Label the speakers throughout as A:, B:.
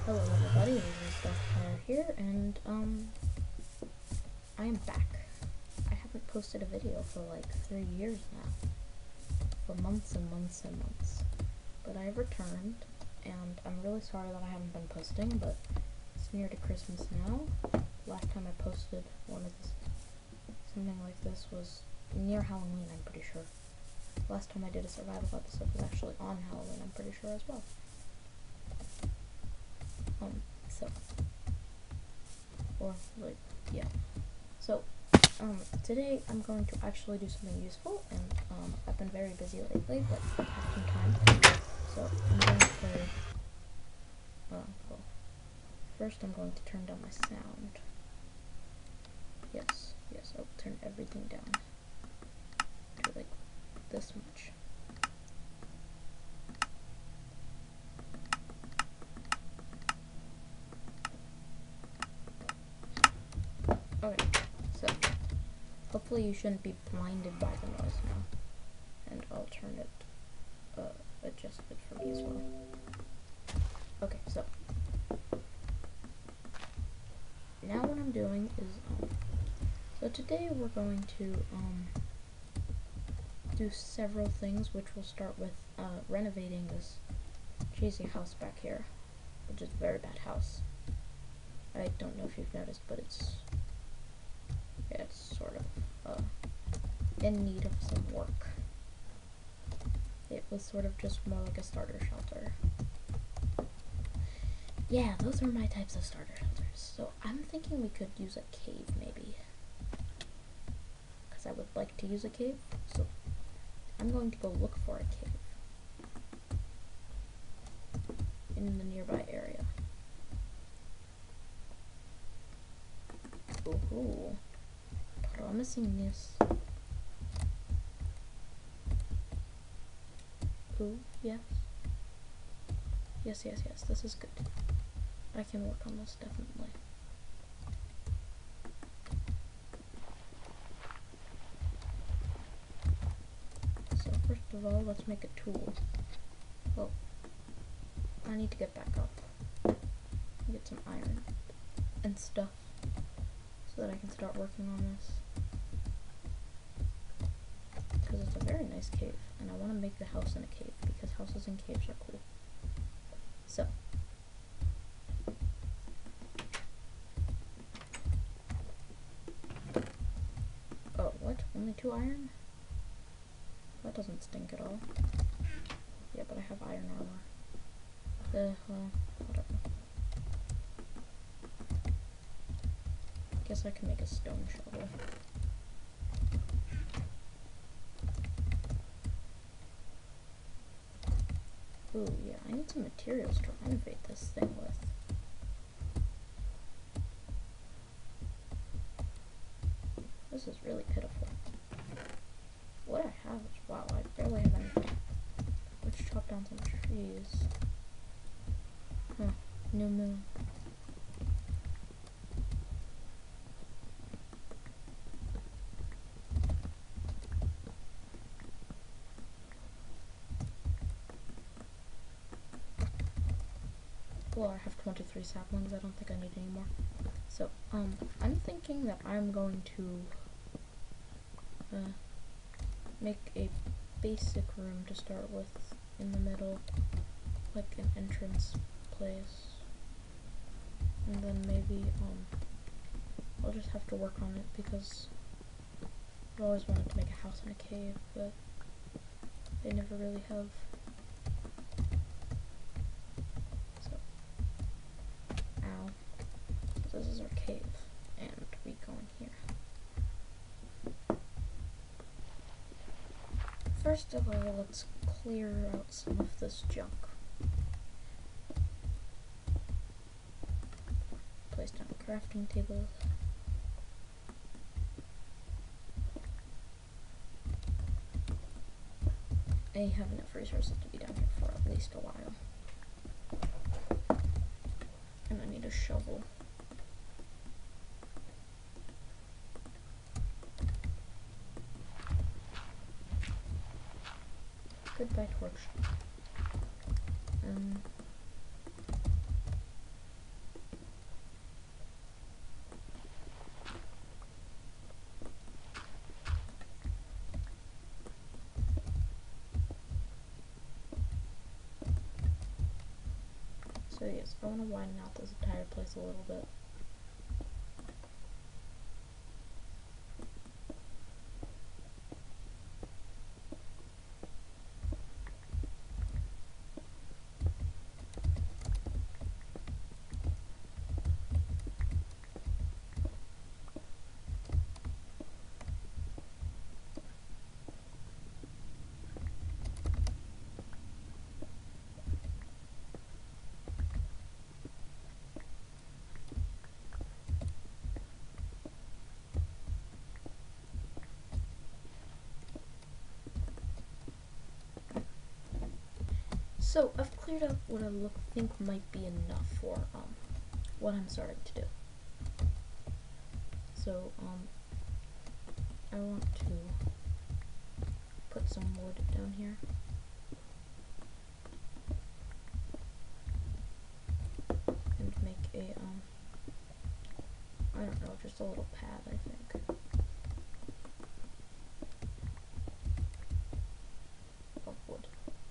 A: Hello everybody, this is Deathfire here, and I am back. I haven't posted a video for like 3 years now. For months and months and months. But I returned, and I'm really sorry that I haven't been posting, but it's near to Christmas now. Last time I posted something like this was near Halloween, I'm pretty sure. Last time I did a survival episode was actually on Halloween, I'm pretty sure as well. So, today I'm going to actually do something useful, and, I've been very busy lately, but I have some time, so I'm going to play, well, first I'm going to turn down my sound. Yes, I'll turn everything down to, like, this much. Okay, so hopefully you shouldn't be blinded by the noise now, and I'll turn it, adjust it for me as well. Okay, so now what I'm doing is, so today we're going to, do several things, which will start with, renovating this cheesy house back here, which is a very bad house. I don't know if you've noticed, but it's sort of, in need of some work. It was sort of just more like a starter shelter. Yeah, those are my types of starter shelters. So I'm thinking we could use a cave, maybe. Because I would like to use a cave, so I'm going to go look for a cave in the nearby area. Ooh, promisingness. Ooh, yes. Yes, this is good. I can work on this, definitely. So first of all, let's make a tool. Well, I need to get back up. Get some iron and stuff so that I can start working on this. Because it's a very nice cave, and I want to make the house in a cave, because houses in caves are cool. So, oh, what? Only 2 iron? That doesn't stink at all. Yeah, but I have iron armor. Well, whatever. Guess I can make a stone shovel. Ooh, yeah, I need some materials to renovate this thing with. This is really pitiful. What I have is, wow, I barely have anything. Let's chop down some trees. Huh, new moon. Well, I have 23 saplings, I don't think I need any more. So, I'm thinking that I'm going to, make a basic room to start with in the middle, like an entrance place. And then maybe, I'll just have to work on it because I've always wanted to make a house in a cave, but they never really have. This is our cave, and we go in here. First of all, let's clear out some of this junk. Place down a crafting table. I have enough resources to be down here for at least a while. And I need a shovel. Goodbye, torch. So yes, I want to widen out this entire place a little bit. So I've cleared up what I think might be enough for what I'm starting to do. So I want to put some wood down here. And make a I don't know, just a little pad, I think. Of wood.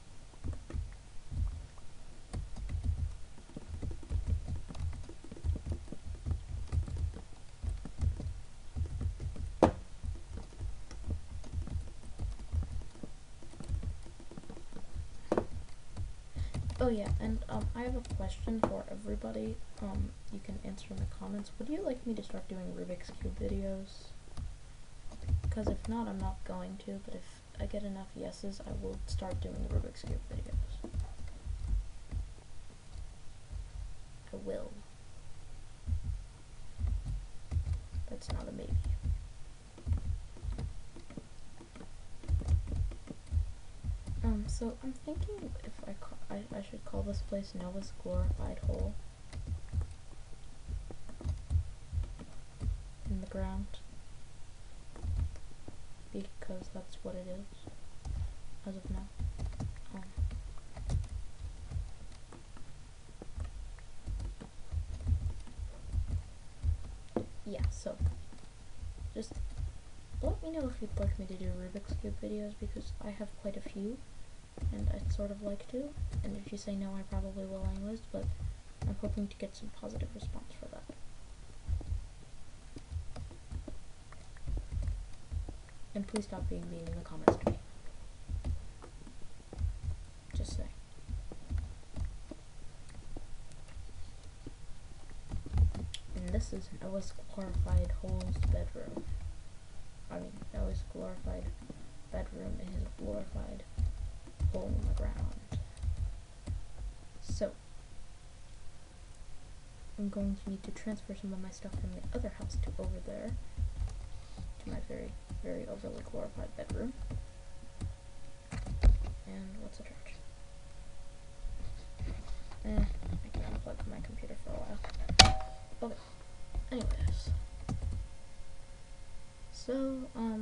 A: Oh yeah, and I have a question for everybody. You can answer in the comments. Would you like me to start doing Rubik's Cube videos? Because if not, I'm not going to, but if I get enough yeses, I will start doing the Rubik's Cube videos. I will. That's not a maybe. So I'm thinking if I should call this place Noah's Glorified Hole in the ground, because that's what it is as of now. Yeah, so just let me know if you'd like me to do Rubik's Cube videos, because I have quite a few and I'd sort of like to, and if you say no, I probably will anyways, but I'm hoping to get some positive response for that. And please stop being mean in the comments to me. Just saying. And this is Noah's Glorified Hole's bedroom. I mean, Noah's glorified bedroom in his glorified hole in the ground. So, I'm going to need to transfer some of my stuff from the other house to over there, to my very, very overly glorified bedroom. And what's a charge? I can unplug my computer for a while. Okay, anyways. So,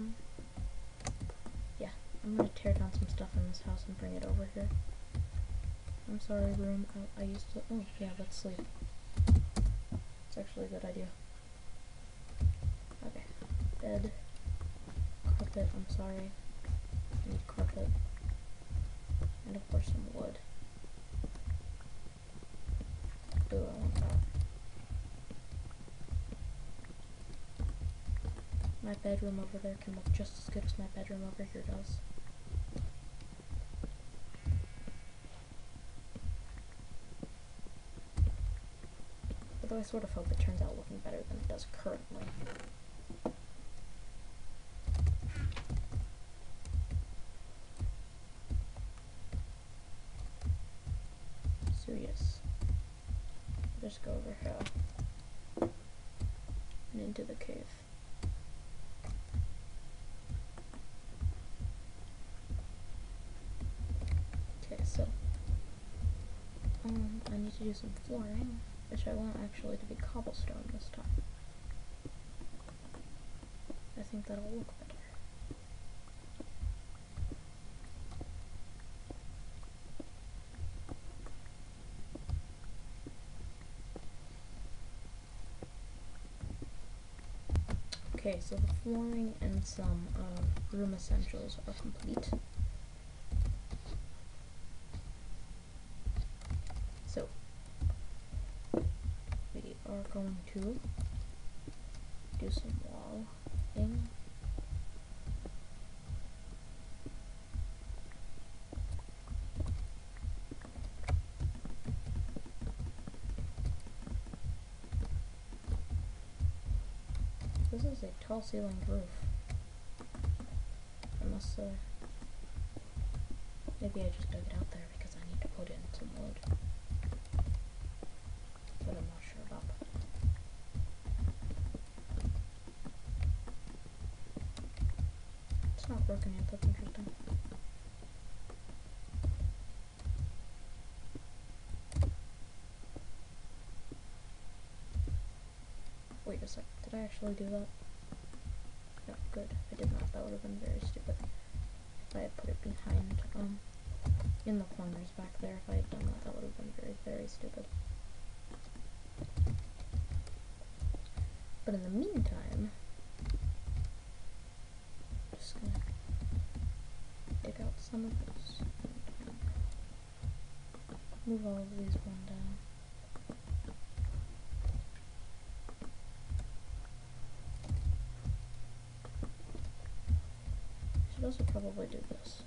A: yeah, I'm gonna tear down some stuff in this house and bring it over here. I'm sorry, room. I used to. Oh, yeah, let's sleep. It's actually a good idea. Okay, bed, carpet. I'm sorry. I need carpet, and of course some wood. Ooh, I want that. My bedroom over there can look just as good as my bedroom over here does. Although I sort of hope it turns out looking better than it does currently. So yes, just go over here and into the cave. Okay, so I need to do some flooring, which I want actually to be cobblestone this time. I think that'll look better. Okay, so the flooring and some room essentials are complete. So, are going to do some walling. This is a tall ceilinged roof. I must maybe I just dug it out there because I need to put in some wood. But I'm not sure about that. It's not working yet, that's interesting. Wait a sec, did I actually do that? No, good. I did not. That would have been very stupid. If I had put it behind, in the corners back there, if I had done that, that would have been very, very stupid. But in the meantime, I'm just gonna dig out some of this. Move all of these one down. Should also probably do this.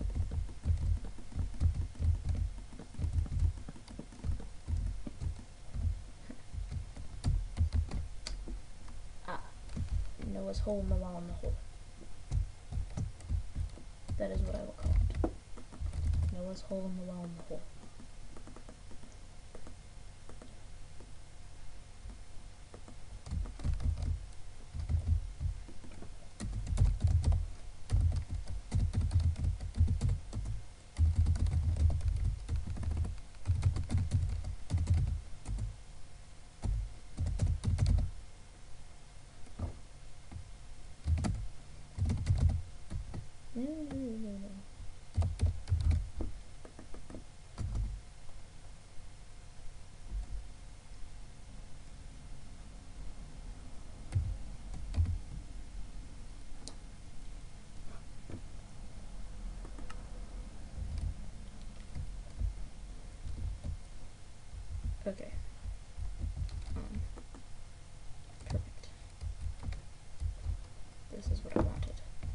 A: Noah's hole in the wall in the hole. That is what I will call it. Noah's hole in the wall in the hole. No. Okay. Perfect. This is what I wanted.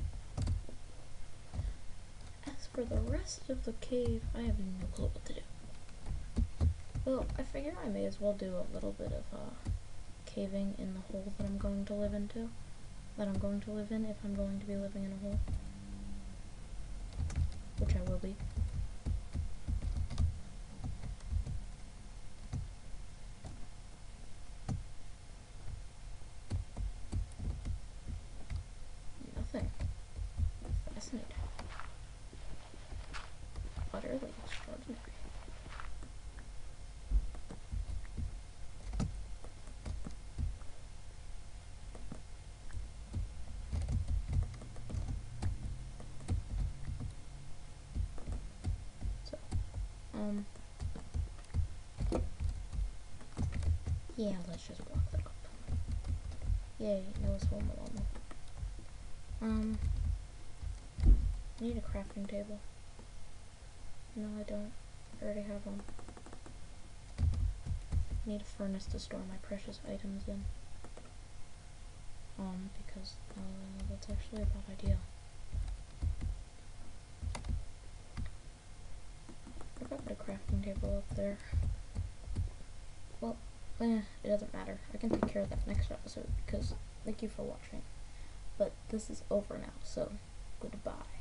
A: As for the rest of the cave, I have no clue what to do. Well, I figure I may as well do a little bit of caving in the hole that I'm going to live into. That I'm going to live in if I'm going to be living in a hole. Which I will be. Nothing. Fascinating. Utterly extraordinary. So, yeah, let's just block that up. Yay, Noah's hole in the wall. I need a crafting table. No, I don't. I already have one. I need a furnace to store my precious items in. Because that's actually a bad idea. What if I put a crafting table up there? Well, it doesn't matter. I can take care of that next episode because thank you for watching. But this is over now, so goodbye.